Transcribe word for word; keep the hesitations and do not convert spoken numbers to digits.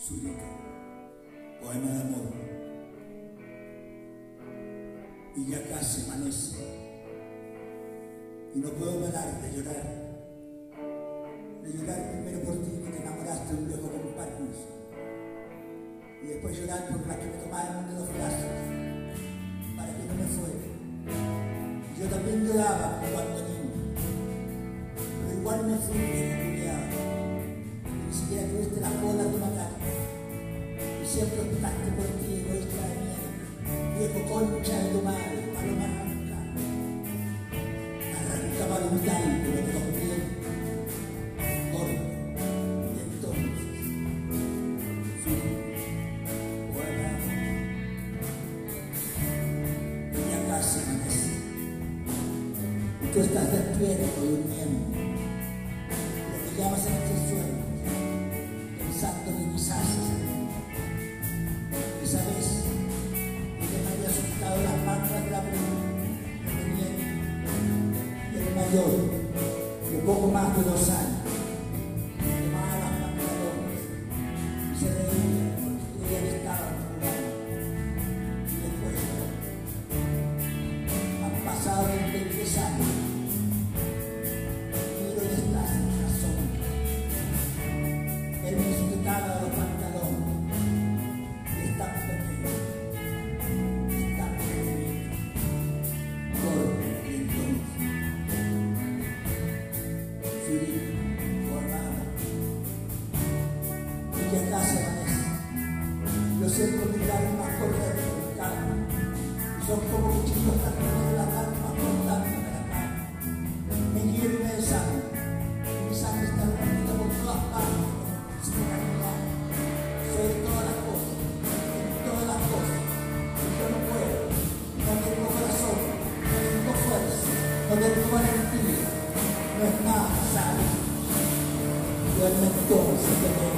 Zurita, poema de amor. Y ya casi amanece, y no puedo parar de llorar, de llorar primero por ti que te enamoraste de un viejo comparmiso, y después llorar por las que me tomaron de los brazos para que no me fuera. Y yo también lloraba cuando niño, pero igual me fui descubriado, y ni siquiera tuviste las bolas de matar, y siempre optaste por ti, egoísta de mierda, viejo concha de tu madre, paloma arranca, arranca para un tal que no te conviene, gordo, y entonces, sí, buena, y ya casi amanece, y tú estás despierto durmiendo, lo que llamas en este sueño, pensando que quizás, esa vez, había asustado las mangas de la prevenida del mayor de poco más de dos años. Tomaba las pantalones y se reía porque creía que estaban jugando. Y después han pasado veintitrés años. Miro detrás de la sombra. Él me sujetaba los pantalones y estaba conmigo. Y ya casi amanece. Yo siento mi lágrimas correr por mi carne, y son como cuchillos cartones de las lágrimas cortándome la cara. Me quiero y me deshago, y mi sangre está repartida por todas partes como consigo caminar. Soy todas las cosas, en todas las cosas, y yo no puedo, no tengo corazón, no tengo fuerza, no tengo valentía, no es nada, ¿sabes? Duerme entonces,